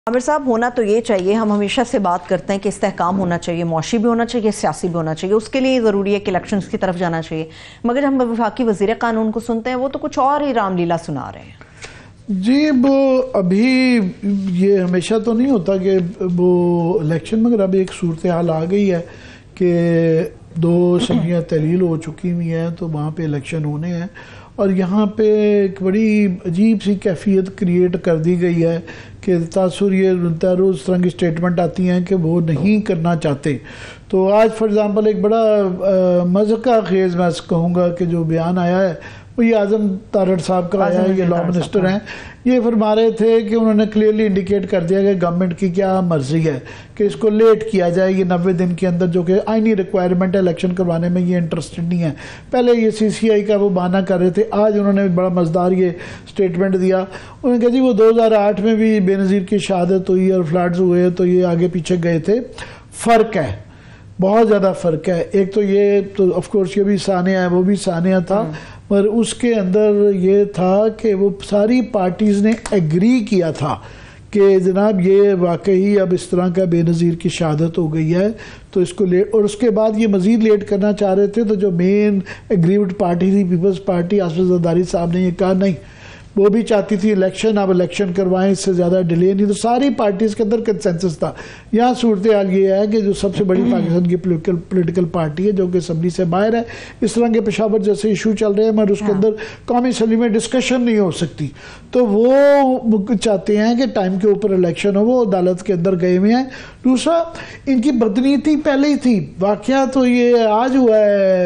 عامر صاحب، ہونا تو یہ چاہیے، ہم ہمیشہ سے بات کرتے ہیں کہ استحکام ہونا چاہیے، معاشی بھی ہونا چاہیے، سیاسی بھی ہونا چاہیے، اس کے لیے ضروری ہے کہ الیکشنز کی طرف جانا چاہیے، مگر ہم وفاقی وزیر قانون کو سنتے ہیں، وہ تو کچھ اور ہی رام لیلا سنا رہے ہیں۔ جی وہ ابھی یہ ہمیشہ تو نہیں ہوتا کہ وہ الیکشن، مگر اب ایک صورتحال آ گئی ہے کہ 2 اسمبلیاں تحلیل ہو چکی ہوئی ہیں، تو وہاں پہ الیکشن ہونے ہیں، اور یہاں پہ ایک بڑی عجیب سی کیفیت کریٹ کر دی گئی ہے کہ تاثر یہ روز اس طرح کی اسٹیٹمنٹ آتی ہیں کہ وہ نہیں کرنا چاہتے۔ تو آج فار ایگزامپل ایک بڑا مذہقہ خیز میں کہوں گا کہ جو بیان آیا ہے وہ یہ اعظم تارڑ صاحب کا آیا ہے، یہ لا منسٹر ہیں، یہ فرما رہے تھے کہ انہوں نے کلیئرلی انڈیکیٹ کر دیا کہ گورنمنٹ کی کیا مرضی ہے کہ اس کو لیٹ کیا جائے، یہ 90 دن کے اندر، جو کہ آئینی ریکوائرمنٹ ہے الیکشن کروانے میں، یہ انٹرسٹڈ نہیں ہے۔ پہلے یہ سی سی آئی کا وہ بہانہ کر رہے تھے، آج انہوں نے بڑا مزدار یہ سٹیٹمنٹ دیا، انہوں نے کہا جی وہ 2008 میں بھی بے نظیر کی شہادت ہوئی اور فلڈز ہوئے تو یہ آگے پیچھے گئے تھے۔ فرق ہے، بہت زیادہ فرق ہے۔ ایک تو یہ تو آف کورس یہ بھی سانحہ ہے، وہ بھی سانحہ تھا، پر اس کے اندر یہ تھا کہ وہ ساری پارٹیز نے ایگری کیا تھا کہ جناب یہ واقعی اب اس طرح کا بے نظیر کی شہادت ہو گئی ہے تو اس کو لیٹ، اور اس کے بعد یہ مزید لیٹ کرنا چاہ رہے تھے، تو جو مین ایگریوڈ پارٹی تھی پیپلز پارٹی، آصف زرداری صاحب نے یہ کہا نہیں، وہ بھی چاہتی تھی الیکشن، اب الیکشن کروائیں، اس سے زیادہ ڈیلے نہیں، تو ساری پارٹیز کے اندر کنسنسس تھا۔ یہاں صورتحال یہ ہے کہ جو سب سے بڑی پاکستان کی پولیٹیکل پارٹی ہے جو کہ اسمبلی سے باہر ہے، اس طرح کے پشاور جیسے ایشو چل رہے ہیں مگر اس کے اندر قومی اسمبلی میں ڈسکشن نہیں ہو سکتی، تو وہ چاہتے ہیں کہ ٹائم کے اوپر الیکشن ہو، وہ عدالت کے اندر گئے ہوئے ہیں۔ دوسرا، ان کی بدنیتی پہلے ہی تھی، واقعہ تو یہ آج ہوا ہے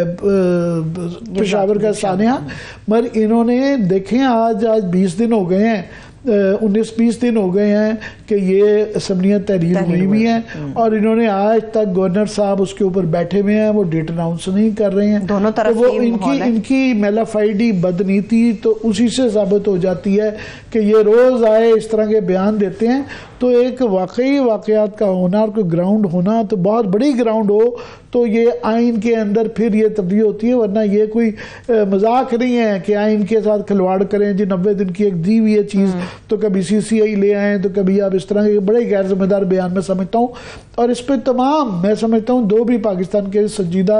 پشاور کا سانحہ، مگر انہوں نے دیکھیں آج 20 دن ہو گئے ہیں، 19-20 دن ہو گئے ہیں کہ یہ اسمبلیاں تحلیل ہوئی بھی ہیں، اور انہوں نے آج تک گورنر صاحب اس کے اوپر بیٹھے ہوئے ہیں، وہ ڈیٹ اناؤنس نہیں کر رہے ہیں، دونوں طرف وہ ان کی میلافائڈی بدنیتی تو اسی سے ثابت ہو جاتی ہے کہ یہ روز آئے اس طرح کے بیان دیتے ہیں۔ تو ایک واقعی واقعات کا ہونا اور کوئی گراؤنڈ ہونا، تو بہت بڑی گراؤنڈ ہو تو یہ آئین کے اندر پھر یہ تبدیلی ہوتی ہے، ورنہ یہ کوئی مذاق نہیں ہے کہ آئین کے ساتھ کھلواڑ کریں جی 90 دن کی ایک دی ہوئی ہے چیز، تو کبھی سی سی آئی لے آئیں تو کبھی آپ اس طرح کے بڑے غیر ذمہ دار بیان میں سمجھتا ہوں، اور اس پہ تمام میں سمجھتا ہوں 2 بھی پاکستان کے سنجیدہ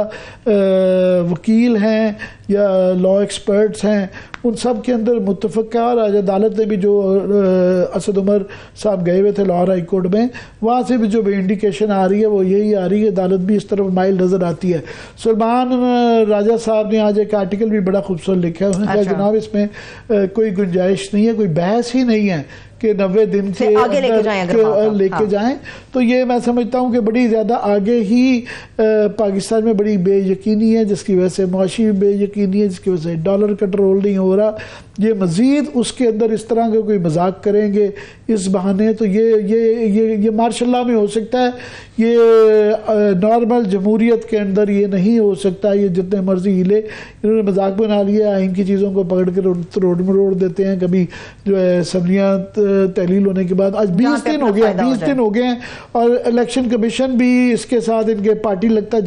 وکیل ہیں یا لا ایکسپرٹس ہیں، ان سب کے اندر متفق ہے، اور آج عدالت نے بھی جو اسد عمر صاحب گئے ہوئے تھے لاہور ہائی کورٹ میں، وہاں سے بھی جو انڈیکیشن آ رہی ہے وہ یہی آ رہی ہے، عدالت بھی اس طرف مائل نظر آتی ہے۔ سلمان راجہ صاحب نے آج ایک آرٹیکل بھی بڑا خوبصورت لکھا ہے، انہوں نے کہا جناب اس میں کوئی گنجائش نہیں ہے، کوئی بحث ہی نہیں ہے کہ 90 دن کے آگے لے کے جائیں، تو یہ میں سمجھتا ہوں کہ بڑی زیادہ آگے ہی پاکستان میں بڑی بے یقینی ہے، جس کی وجہ سے معاشی بے یقینی ہے، جس کی وجہ سے ڈالر کنٹرول نہیں ہو رہا، یہ مزید اس کے اندر اس طرح کا کوئی مذاق کریں گے اس بہانے، تو یہ مارشاء اللہ میں ہو سکتا ہے، یہ نارمل جمہوریت کے اندر یہ نہیں ہو سکتا، یہ جتنے مرضی ہلے، انہوں نے مذاق بنا لیا، آئین کی چیزوں کو پکڑ کے روڈ میں روڑ دیتے ہیں، کبھی جو ہے اسمبلیاں تحلیل ہونے کے بعد آج 20 دن ہو گئے ہیں، اور الیکشن کمیشن بھی اس کے ساتھ ان کے پارٹی لگتا ہے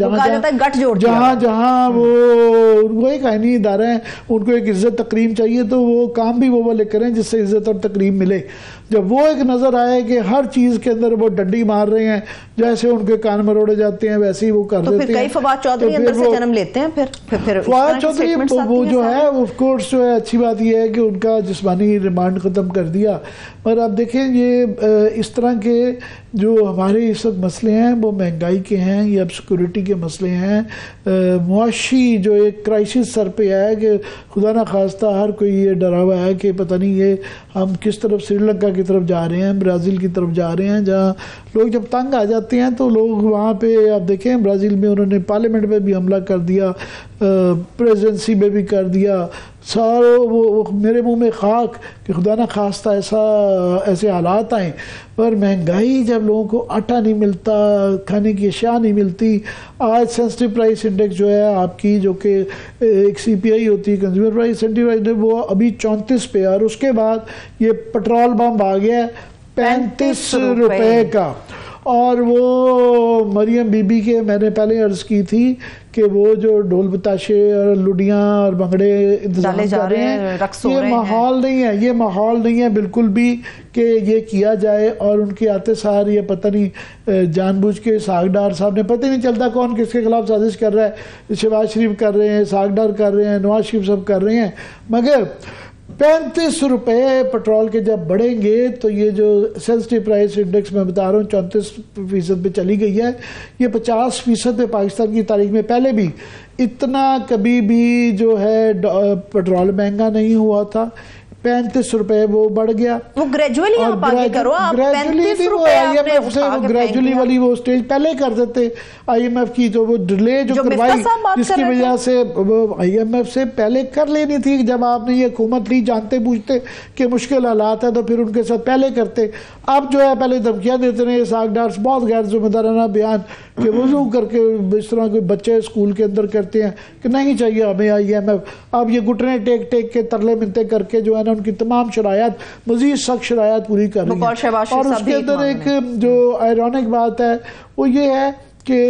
جہاں وہ ایک آئینی ادارہ ہے، ان کو ایک عزت تکریم چاہیے، تو وہ کام بھی وہ والے کریں جس سے عزت اور تکریم ملے۔ جب وہ ایک نظر آئے کہ ہر چیز کے اندر وہ ڈنڈی مار رہے ہیں، جیسے ان کے کان مروڑے جاتے ہیں ویسے ہی وہ کر دیتے ہیں، تو پھر کئی فواد چودھری اندر سے جنم لیتے ہیں، پھر فواد چودھری وہ جو ہے آف کورس جو ہے اچھی بات یہ ہے کہ ان کا جسمانی ریمانڈ ختم کر دیا، اور اب دیکھیں یہ اس طرح کے جو ہمارے اس وقت مسئلے ہیں وہ مہنگائی کے ہیں، یہ اب سیکورٹی کے مسئلے ہیں، معاشی جو ایک کرائسس سر پہ ہے کہ خدا نہ خواستہ ہر کوئی یہ ڈرا ہوا ہے کہ پتہ نہیں یہ ہم کس طرف سری لنکا کی طرف جا رہے ہیں، برازیل کی طرف جا رہے ہیں، جہاں لوگ جب تنگ آ جاتے ہیں تو لوگ وہاں پہ آپ دیکھیں برازیل میں انہوں نے پارلیمنٹ میں بھی حملہ کر دیا، پریزیڈنسی میں بھی کر دیا، وہ میرے منہ میں خاک کہ خدا نہ خواستہ ایسے حالات آئیں، پر مہنگائی جب لوگوں کو آٹا نہیں ملتا، کھانے کی اشیاء نہیں ملتی، آج سینسٹیو پرائس انڈیکس جو ہے آپ کی جو کہ ایک سی پی آئی ہوتی ہے کنزیومر پرائس انڈیکس، وہ ابھی 34 پہ، اور اس کے بعد یہ پٹرول بم آ گیا ہے 35 روپے کا، اور وہ مریم بی بی کے میں نے پہلے عرض کی تھی کہ وہ جو ڈھول بتاشے اور لڈیاں اور بھنگڑے انتظام کر رہے ہیں، یہ ماحول نہیں ہے، یہ ماحول نہیں ہے بالکل بھی کہ یہ کیا جائے. اور ان کے آتے سار یہ پتہ نہیں جان بوجھ کے اسحاق ڈار صاحب نے پتہ نہیں چلتا کون کس کے خلاف سازش کر رہا ہے. شہباز شریف کر رہے ہیں، اسحاق ڈار کر رہے ہیں، نواز شریف صاحب کر رہے ہیں. مگر 35 روپے پیٹرول کے جب بڑھیں گے تو یہ جو سینسٹیو پرائس انڈیکس میں بتا رہا ہوں 34% پہ چلی گئی ہے، یہ 50% پہ پاکستان کی تاریخ میں پہلے بھی اتنا کبھی بھی جو ہے پیٹرول مہنگا نہیں ہوا تھا. 35 روپے وہ بڑھ گیا. وہ گریجولی آپ آگے کرو، آپ 35 روپے آئی ایم ایف سے وہ گریجولی والی وہ سٹیج پہلے کر دیتے. آئی ایم ایف کی تو وہ ڈیلے جو کروائی جس کی وجہ سے آئی ایم ایف سے پہلے کر لینی تھی. جب آپ نے یہ حکومت لی جانتے بوجھتے کہ مشکل حالات ہے تو پھر ان کے ساتھ پہلے کرتے. اب جو ہے پہلے دھمکیاں دیتے ہیں اسحاق ڈار بہت غیر ذمہ دارانہ بیان کہ وضو کر کے اس طرح کوئی بچے اسکول کے اندر کرتے ہیں کہ نہیں چاہیے ہمیں آئی ایم ایف. اب یہ گھٹنے ٹیک ٹیک کے ترلے منتے کر کے جو ہے نا ان کی تمام شرائط مزید سخت شرائط پوری کر رہی ہیں. اور اس کے اندر ایک جو آئرونک بات ہے وہ یہ ہے کہ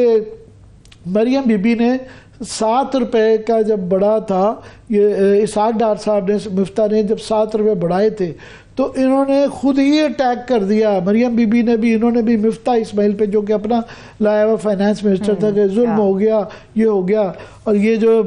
مریم بی بی نے 7 روپے کا جب بڑھا تھا، یہ اسحاق ڈار صاحب نے مفتہ نے جب 7 روپے بڑھائے تھے تو انہوں نے خود ہی اٹیک کر دیا. مریم بی بی نے بھی انہوں نے بھی مفتہ اسماعیل پہ جو کہ اپنا لایا ہوا فائنانس منسٹر تھا کہ ظلم ہو گیا، یہ ہو گیا. اور یہ جو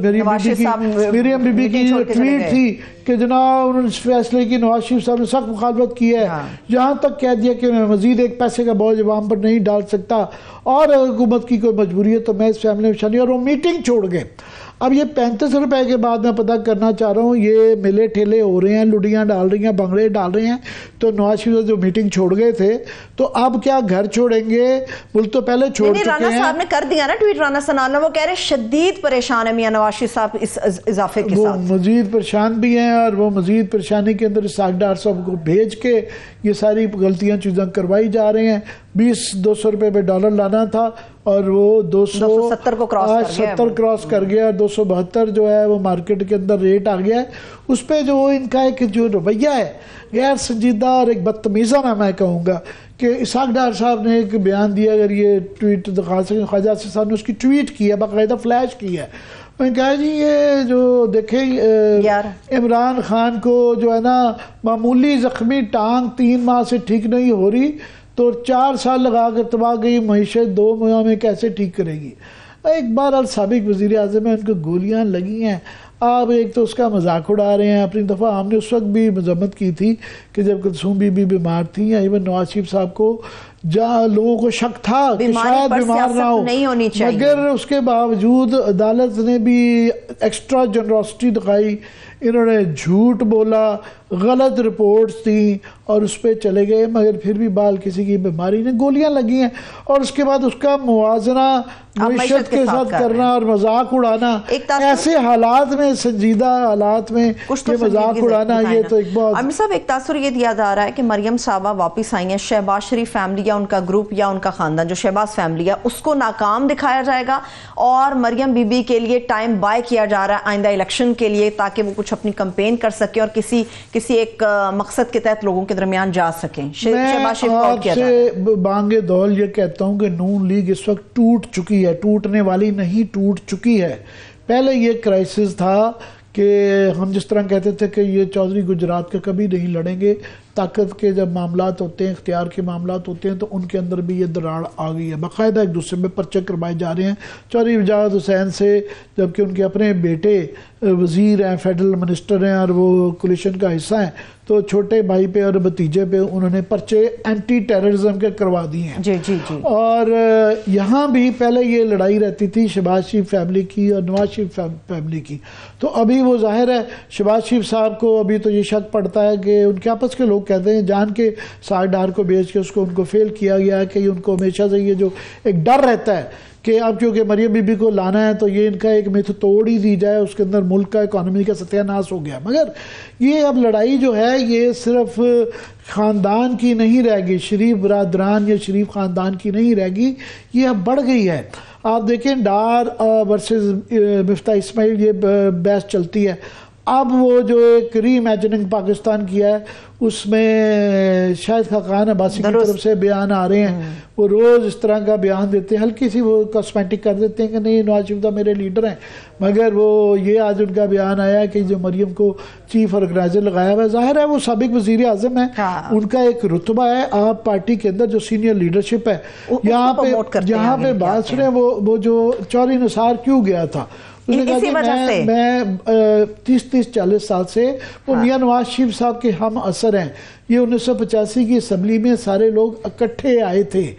مریم بی بی کی ٹویٹ تھی کہ جناب انہوں نے اس فیصلے کی نواز شریف صاحب نے سخت مخالفت کی ہے، یہاں تک کہہ دیا کہ میں مزید ایک پیسے کا بوجھ عوام پر نہیں ڈال سکتا اور حکومت کی کوئی مجبوری ہے تو میں اس فیملی میں شامل. اور وہ میٹنگ چھوڑ گئے. اب یہ 35 روپے کے بعد میں پتہ کرنا چاہ رہا ہوں یہ میلے ٹھیلے ہو رہے ہیں، لڈیاں ڈال رہی ہیں، بھنگڑے ڈال رہے ہیں. تو نواز شریف جو میٹنگ چھوڑ گئے تھے تو اب کیا گھر چھوڑیں گے؟ ملک تو پہلے چھوڑ چکے ہیں. رانا صاحب نے کر دیا نا ٹویٹ، رانا سنانا وہ کہہ رہے شدید پریشان ہے میاں نواز شریف صاحب اس اضافے کے ساتھ. وہ مزید پریشان بھی ہیں اور وہ مزید پریشانی کے اندر اسحاق ڈار صاحب کو بھیج کے یہ ساری غلطیاں چیزیں کروائی جا رہے ہیں. 200 روپے پہ ڈالر لانا تھا اور وہ 270 کو کراس کر گیا. 272 جو ہے وہ مارکیٹ کے اندر ریٹ آ گیا ہے. اس پہ جو ان کا ایک جو رویہ ہے غیر سنجیدہ اور ایک بدتمیزانہ میں کہوں گا کہ اسحاق ڈار صاحب نے ایک بیان دیا. اگر یہ ٹویٹ دکھا سکیں، خواجہ آصف صاحب نے اس کی ٹویٹ کی ہے، باقاعدہ فلیش کی ہے. میں نے کہا جی یہ جو دیکھیں عمران خان کو جو ہے نا معمولی زخمی ٹانگ 3 ماہ سے ٹھیک نہیں ہو رہی تو 4 سال لگا کر تباہ گئی معیشت 2 ماہ میں کیسے ٹھیک کرے گی. ایک بار سابق وزیر اعظم ہیں، ان کو گولیاں لگی ہیں. آپ ایک تو اس کا مذاق اڑا رہے ہیں. اپنی دفعہ ہم نے اس وقت بھی مذمت کی تھی کہ جب کلثوم بی بی بیمار تھیں یا ایون نواز شریف صاحب کو جہاں لوگوں کو شک تھا کہ شاید بیمار نہ ہو، مگر اس کے باوجود عدالت نے بھی ایکسٹرا جنروسٹی دکھائی. انہوں نے جھوٹ بولا، غلط رپورٹس تھیں اور اس پہ چلے گئے. مگر پھر بھی بال کسی کی بیماری نے گولیاں لگی ہیں اور اس کے بعد اس کا موازنہ معیشت کے ساتھ کرنا اور مذاق اڑانا ایسے حالات میں، سنجیدہ حالات میں یہ مذاق اڑانا، یہ تو ایک بہت. عامر صاحب ایک تاثر یہ دیا جا رہا ہے کہ مریم صاحبہ واپس آئی ہیں، شہباز شریف فیملی یا ان کا گروپ یا ان کا خاندان جو شہباز فیملی ہے اس کو ناکام دکھایا جائے گا اور مریم بی بی کے لیے ٹائم بائی کیا جا رہا ہے آئندہ الیکشن کے لیے تاکہ وہ کچھ اپنی کمپین کر سکے اور کسی ایک مقصد کے تحت لوگوں کے درمیان جا سکیں. میں آپ سے بانگ دول یہ کہتا ہوں کہ نون لیگ اس وقت ٹوٹ چکی ہے، ٹوٹنے والی نہیں، ٹوٹ چکی ہے. پہلے یہ کرائسس تھا کہ ہم جس طرح کہتے تھے کہ یہ چودھری گجرات کا کبھی نہیں لڑیں گے. طاقت کے جب معاملات ہوتے ہیں، اختیار کے معاملات ہوتے ہیں تو ان کے اندر بھی یہ دراڑ آ گئی ہے. باقاعدہ ایک دوسرے میں پرچے کروائے جا رہے ہیں. چودھری وجاہت حسین سے جبکہ ان کے اپنے بیٹے وزیر ہیں، فیڈرل منسٹر ہیں اور وہ کولیشن کا حصہ ہیں، تو چھوٹے بھائی پہ اور بھتیجے پہ انہوں نے پرچے اینٹی ٹیررزم کے کروا دیے ہیں. جی جی جی. اور یہاں بھی پہلے یہ لڑائی رہتی تھی شہباز شریف فیملی کی اور نواز شریف فیملی کی. تو ابھی وہ ظاہر ہے شہباز شریف صاحب کو ابھی تو یہ شک پڑتا ہے کہ ان کے آپس کے لوگ کہتے ہیں جان کے اسحاق ڈار کو بیچ کے ان کو فیل کیا گیا ہے کہ ان کو ہمیشہ سے یہ جو ایک ڈر رہتا ہے کہ اب کیونکہ مریم بی بی کو لانا ہے تو یہ ان کا ایک میتھ توڑ ہی دی جائے، اس کے اندر ملک کا اکانومی کا ستیہ ناش ہو گیا. مگر یہ اب لڑائی جو ہے یہ صرف خاندان کی نہیں رہ گئی، شریف برادران یا شریف خاندان کی نہیں رہ گئی، یہ اب بڑھ گئی ہے. آپ دیکھیں ڈار ورسز مفتہ اسماعیل یہ بحث چلتی ہے. اب وہ جو ایک ری امیجننگ پاکستان کیا ہے اس میں شاہد خاقان عباسی کی طرف سے بیان آ رہے ہیں، وہ روز اس طرح کا بیان دیتے ہیں، ہلکی سی وہ کاسمیٹک کر دیتے ہیں کہ نہیں نواز شریف تو میرے لیڈر ہیں، مگر وہ یہ آج ان کا بیان آیا کہ جو مریم کو چیف آرگنائزر لگایا ہوا ہے، ظاہر ہے وہ سابق وزیر اعظم ہے، ان کا ایک رتبہ ہے آپ پارٹی کے اندر جو سینئر لیڈرشپ ہے، یہاں پہ بات سنیں وہ جو چوری نثار کیوں گیا تھا، اس نے کہا کہ میں 30-40 سال سے وہ میاں نواز شریف صاحب کے ہم اثر ہیں، یہ 1985 کی اسمبلی میں سارے لوگ اکٹھے آئے تھے